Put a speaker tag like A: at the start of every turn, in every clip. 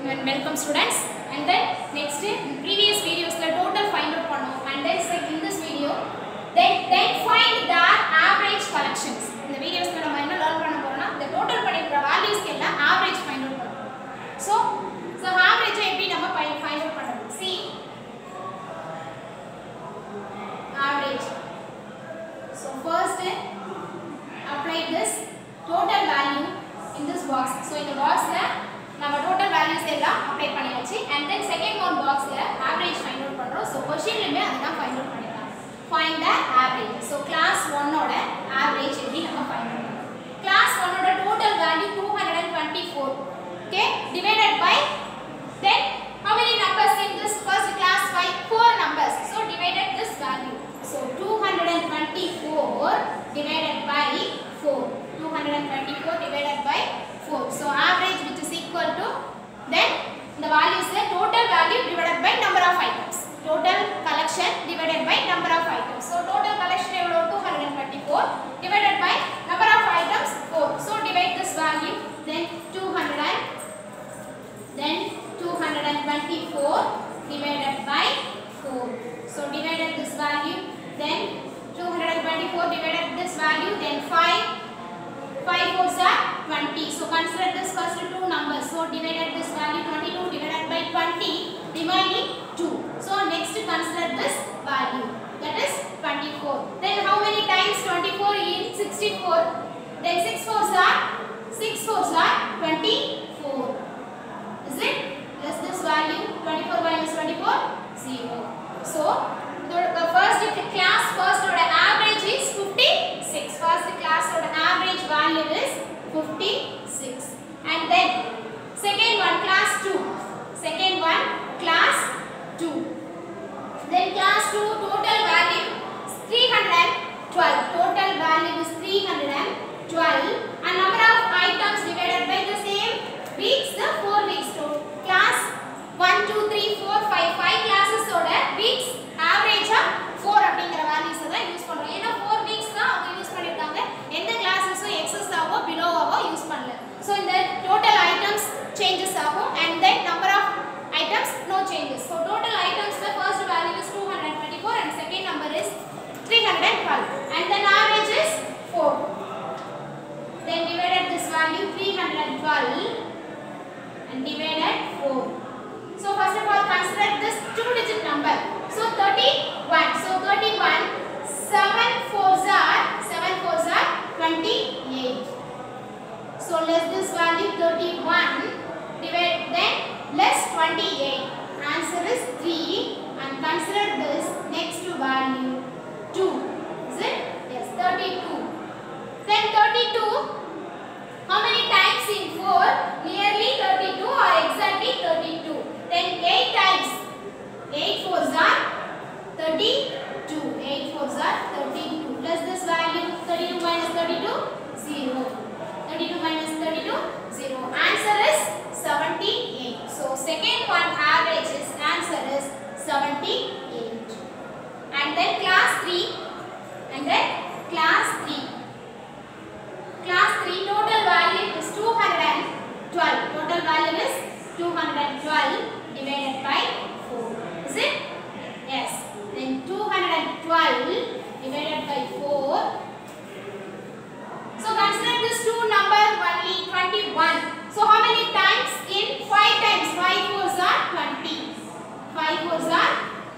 A: welcome students. And then next previous videos la total find out pannom, and then in this video then find the average collections. In the videos la nama enna learn panna porona the total padikra values ku ella average find out pannom. So average eppadi nama find out pannalam. See average. So first apply this total value in this box. So in the box la nama total values ella apply பண்ணியாச்சு. And then second one box la average find out பண்றோம். So question லமே அததான் find out பண்ணிடலாம். Find the average. So class 1 ஓட average எப்படி நம்ம find out பண்ணலாம். Class 1 ஓட total value 224. Okay, divided by then how many numbers in this first class? 4 numbers. So divided this value. So 224 divided by 4. 224 divided by 4. So average which is equal to then the value is the total value divided by number of items. Total collection divided by number of items. So total collection is 224 divided by number of items 4. So divide this value, then 224 divided by 4. So divided this value, then 224 divided this value, then 5 4s are 20. So consider this first two numbers. So divided this value 22 divided by 20 remaining 2. So next consider this value, that is 24. Then how many times 24 in 64? Then 6 4s are 24. Is it? Plus this value 24 minus 24 0. So the first class first order average is 56. First class order average value is 56. And then second one class 2. Second one class 2. Then class 2 total value is 312. Total value is 312. And number of items divided by the same weeks, the 4 weeks. So class 1 2 3 4 5 classes order weeks average 4 அப்படிங்கற values தான் use பண்றோம். ஏனா 4 weeks தான் அவங்க use பண்ணிருக்காங்க. எந்த classes-உம் excess ஆவோ below ஆவோ யூஸ் பண்ணல. So in the total items changes ஆகும், and then number of items no changes. So total items the first value is 224 and second number is 312, and then average is 4. Then divided this value 312 and divided 4. So first of all consider this two digit number. So 31. So 31 7 4s are 28. So less this value 31 divide then less 28. Answer is 3, and consider this next value 2. Is it? Yes, 32. Then 32 how many times in 4? Nearly 32 or exactly 32. Then 8 times. 8 4s are 32. 8 4s are 32. Plus this value 32 minus 32 0. 32 minus 32 0. Answer is 78. So second one average is answer is 78. And then class 3. And then class 3. Class 3 total value is 212. Total value is 212 divided by 4. Is it? Yes. Then 212 divided by 4. So consider this two number only 21. So how many times in 5 times? 5 4s are 20. 5 4s are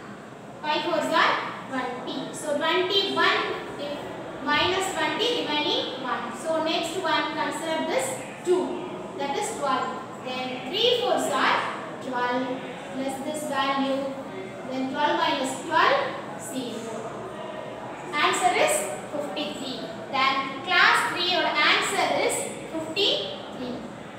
A: 20. So 21 minus 20 remaining 1. So next one consider this 2. That is 12. Then 3 4s are 12 plus this value, then 12 minus 12 0. Answer is 53. Then class 3 or answer is 53.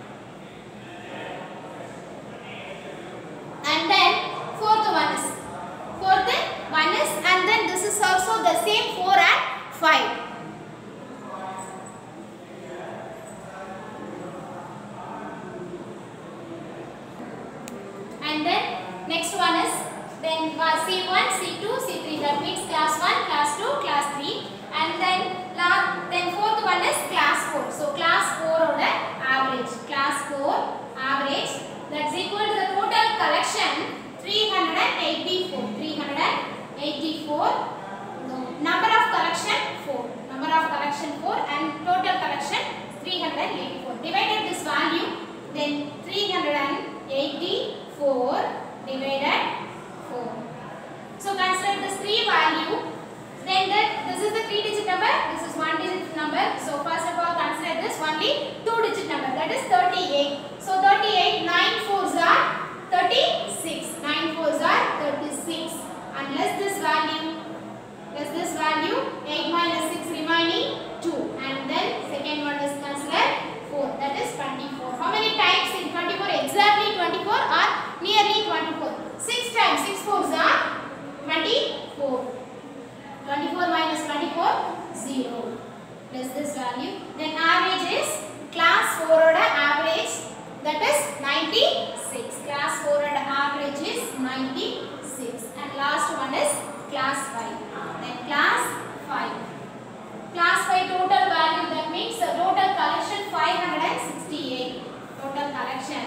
A: And then fourth one is and then this is also the same 4 and 5. And then next one is then C1, C2, C3. That means class 1, class 2, class 3. And then fourth one is class 4. So class 4 order average. Class 4 average, that's equal collection 4 and total collection 384. Divided this value, then 384 divided 4. So consider this 3 value. Then this is the 3-digit number, this is 1-digit number. So first of all consider this only 2-digit number, that is 38. So 38, 9 4s are 36. 9 4s are 36. And less this value, 8 minus 6 remaining 2. And then second one is consider 4, that is 24. How many times in 24? Exactly 24 or nearly 24. 6 times, 6 4s are 24. 24 minus 24, 0. Plus this value. Then average is class 4 oda average, that is 96. Class 4 oda average is 96. And last one is class 5. Then class 5. Class 5 total value, that means total collection 568. Total collection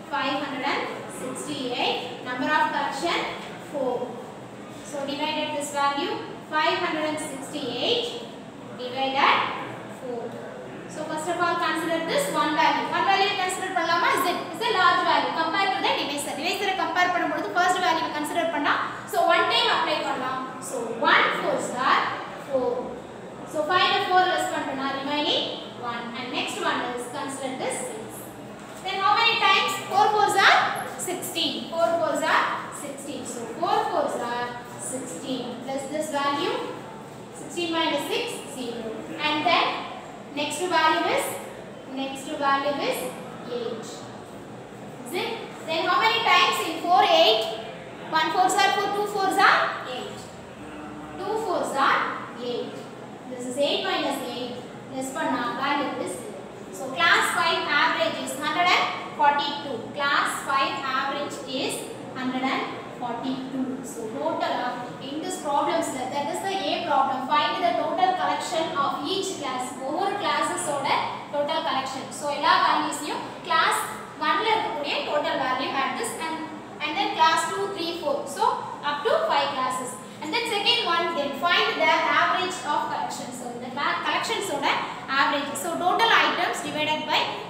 A: 568. Number of collection 4. So divided this value, 568 divided 4. So first of all consider this one value. One value consider பண்ணலாமா? Is a large value compared to the divisor. Divisor compare பண்ணும்போது first value consider பண்ணா, so one time apply பண்ணலாம். So 1 4s are 4. So find the 4 less பண்ணா remaining 1. And next one is consider this 6. Then how many times? 4 4s are 16. 4 4s are 16. So 4 4s are 16. Plus this value, 16 minus 6, 0. And then next value is 8. Is it? Then how many times in 4 8? 1 4s are 4, 2 4s are 8. 2 4s are 8. This is 8 minus 8. Less panna value is 0. So class 5 average is 142. Class 5 average is 142. So total of in this problems, that is the A problem. Find the total collection of each class. Over classes oda total collection. So ella values you class 1 la irukkudiya total value at this and then class 2 3 4. So up to 5 classes. And then second one, then find the average of collection. So the collections oda average. So total items divided by